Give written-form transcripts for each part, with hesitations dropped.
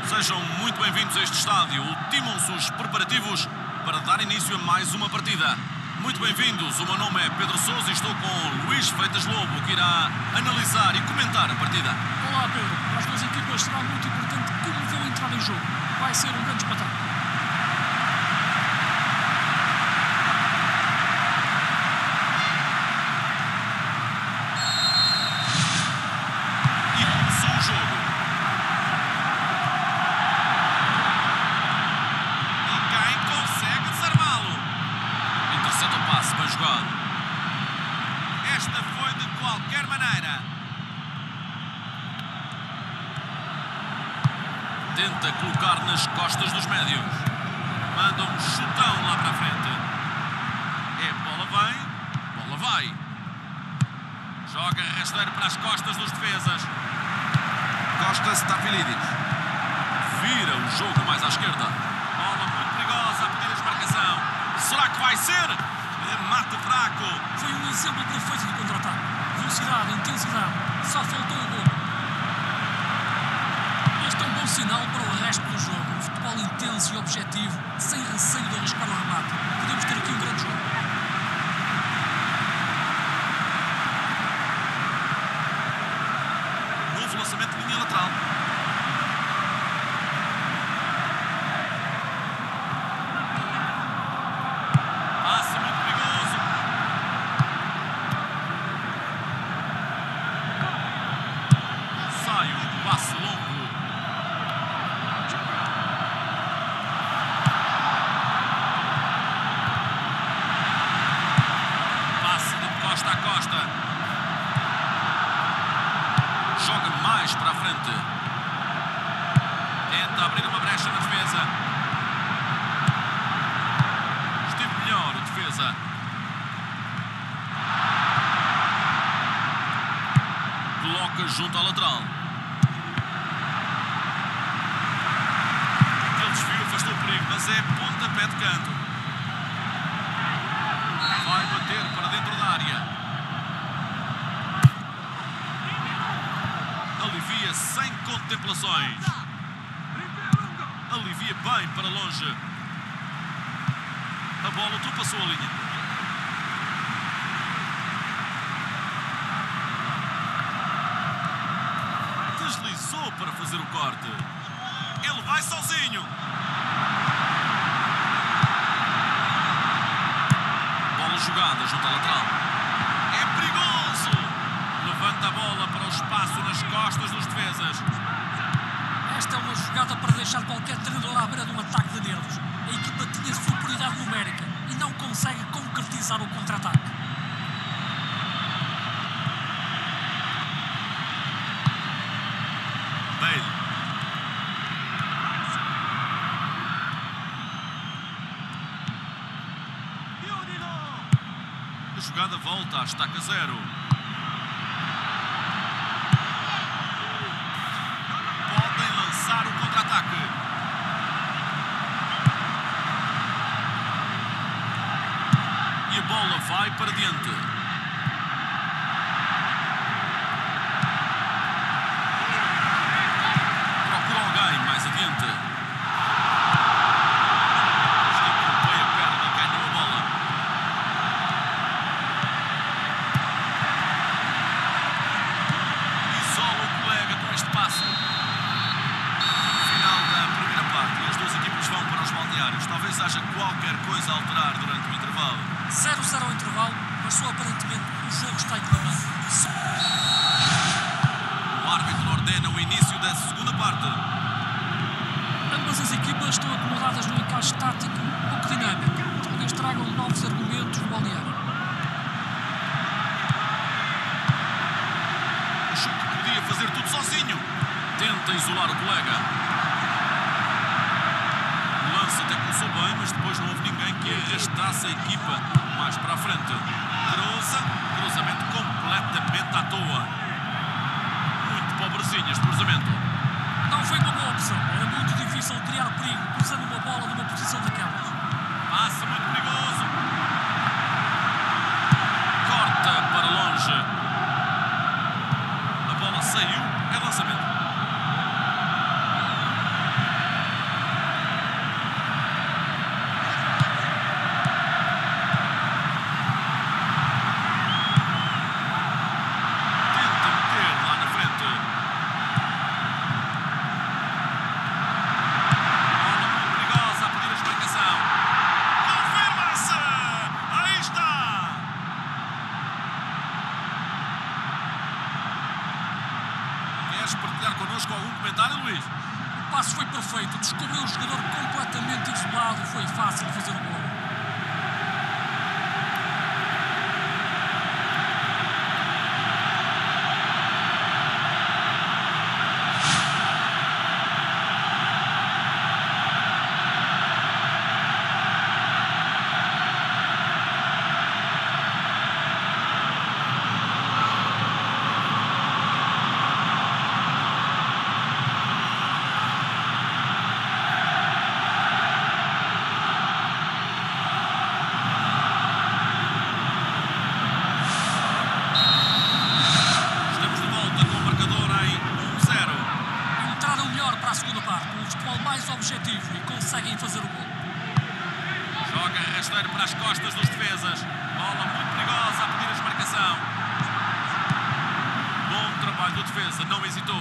Sejam muito bem-vindos a este estádio. Ultimam-se os preparativos para dar início a mais uma partida. Muito bem-vindos, o meu nome é Pedro Sousa e estou com Luís Freitas Lobo, que irá analisar e comentar a partida. Olá Pedro, para as duas equipas será muito importante como vão entrar em jogo. Vai ser um grande espetáculo. E começou o jogo. E quem consegue desarmá-lo? Intercepta o passe, bem jogado. Esta foi de qualquer maneira. Tenta colocar nas costas dos médios. Manda um chutão lá para a frente. Bola vem, bola vai. Joga rasteiro para as costas dos defesas. Costa Stafilidis. Vira o jogo mais à esquerda. Bola muito perigosa a pedir a desmarcação. Será que vai ser? Remate fraco. Foi um exemplo perfeito de contra-ataque. Velocidade, intensidade. Só faltou o gol. Este é um bom sinal para o resto do jogo. Um futebol intenso e objetivo, sem receio de arriscar o remate. Podemos ter aqui um grande jogo. Novo lançamento de linha lateral. Passe muito perigoso. Sai o passe longo. Costa a costa. Joga mais para a frente. Tenta abrir uma brecha na defesa. Esteve melhor o defesa. Coloca junto à lateral. Aquele desvio afastou o perigo, mas é pontapé de canto. Vai bater para dentro da área. Alivia sem contemplações. Alivia bem para longe. A bola ultrapassou a linha. Deslizou para fazer o corte. Ele vai sozinho. Bola jogada junto à lateral. É perigoso. Levanta a bola para o espaço nas costas dos defesas. Esta é uma jogada para deixar qualquer treinador à beira de um ataque de nervos. A equipa tinha superioridade numérica e não consegue concretizar o contra-ataque. Bale. A jogada volta à estaca zero. Podem lançar o contra-ataque. E a bola vai para diante. Procura alguém mais adiante. Esticou bem a perna e ganhou a bola. Isola o colega com este passo. Final da primeira parte e as duas equipas vão para os balneários. Talvez haja qualquer coisa a alterar durante o intervalo. 0-0 ao intervalo, mas só aparentemente o jogo está equilibrado. O árbitro ordena o início da segunda parte. Ambas as equipas estão acomodadas num encaixe tático pouco dinâmico. Talvez tragam novos argumentos no balneário. Achou que podia fazer tudo sozinho. Tenta isolar o colega. O lance até começou bem, mas depois não houve ninguém que arrastasse a equipa mais para a frente. Cruzamento completamente à toa. Muito pobrezinho este cruzamento. Não foi uma boa opção. Era muito difícil criar perigo cruzando uma bola numa posição daquelas. Passa muito perigoso. Corta para longe. A bola saiu. É lançamento. partilhar connosco algum comentário, Luís? O passe foi perfeito, descobriu o jogador completamente isolado e foi fácil fazer o gol. Objetivo e conseguem fazer o gol. Joga rasteiro para as costas dos defesas. Bola muito perigosa a pedir a desmarcação. Bom trabalho do defesa, não hesitou.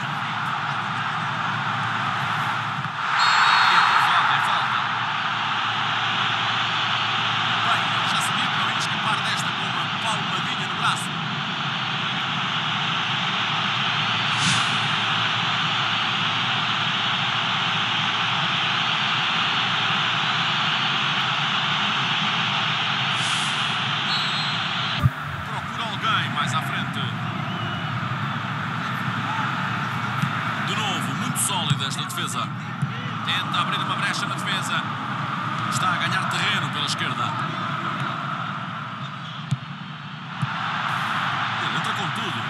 E aprovado em falta. Bem, eu já sabia que não ia escapar desta com uma palmadinha no braço. Mais à frente. De novo, muito sólida esta defesa. Tenta abrir uma brecha na defesa. Está a ganhar terreno pela esquerda. Ele entra com tudo.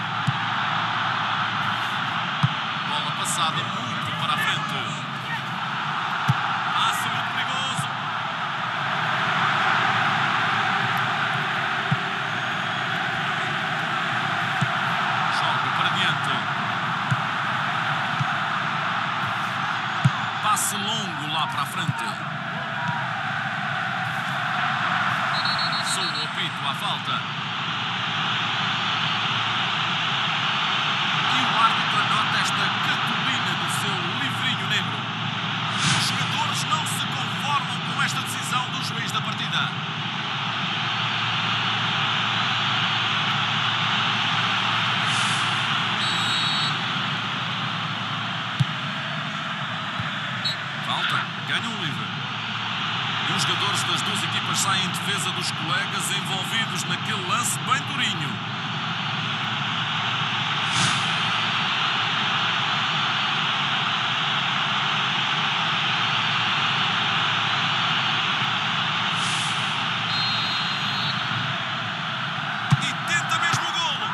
Bola passada muito para a frente. Passe muito perigoso. Passe longo lá para a frente. Soa o apito à falta. E o árbitro anota esta cartolina do seu livrinho negro. Os jogadores não se conformam com esta decisão do juiz da partida. Ganham um livre. E os jogadores das duas equipas saem em defesa dos colegas envolvidos naquele lance bem durinho. E tenta mesmo o golo.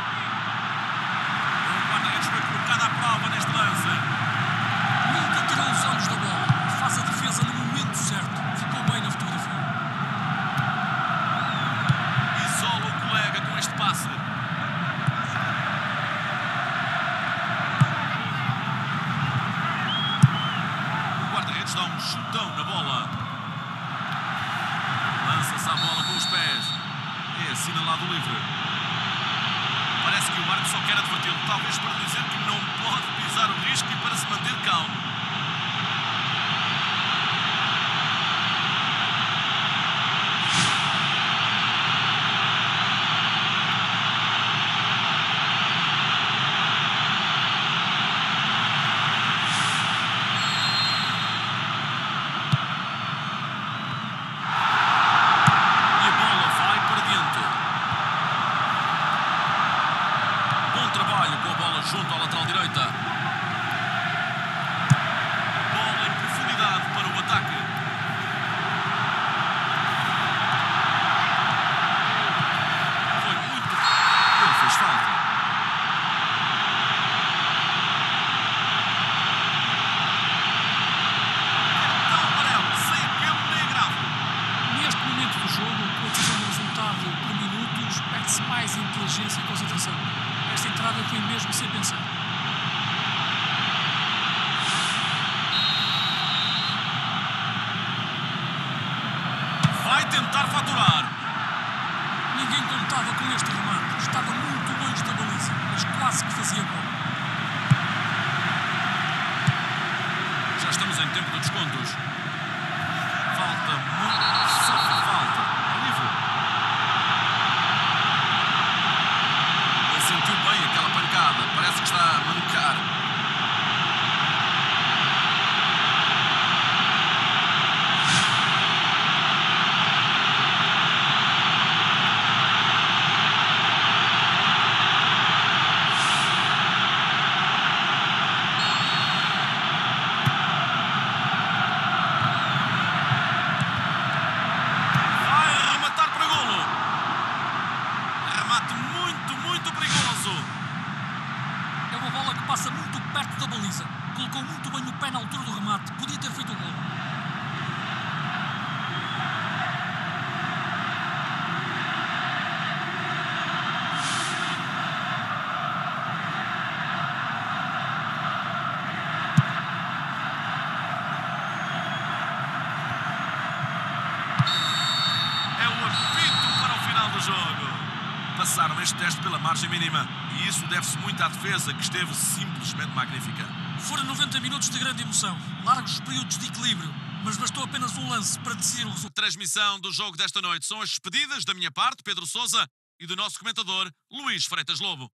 O guarda-redes foi colocado à prova neste lance. Nunca tirou os olhos da bola. Faz a defesa no momento certo. Ficou bem na fotografia. Isola o colega com este passe. O guarda-redes dá um chutão na bola. Lança-se a bola com os pés. É assinalado livre. Parece que o árbitro só quer adverti-lo, talvez para dizer que não pode pisar o risco e para se manter calmo. Junto à lateral direita. Bola em profundidade para o ataque. Foi muito... Ele fez falta. Cartão amarelo, sem apelo nem agravo. Neste momento do jogo, com a decisão do resultado por minutos, perde-se mais inteligência e concentração. Esta entrada foi mesmo sem pensar. Vai tentar faturar. Ninguém contava com este remate. Estava muito longe da baliza, mas quase que fazia gol. Já estamos em tempo de descontos. Falta muito. Só falta. Livre. Ele sentiu bem aquela pancada. Parece que está a mancar. Colocou muito bem o pé na altura do remate. Podia ter feito o gol. É o apito para o final do jogo. Passaram este teste pela margem mínima e isso deve-se muito à defesa, que esteve simplesmente magnífica. Foram 90 minutos de grande emoção, largos períodos de equilíbrio, mas bastou apenas um lance para decidir o resultado. Transmissão do jogo desta noite são as despedidas da minha parte, Pedro Sousa, e do nosso comentador, Luís Freitas Lobo.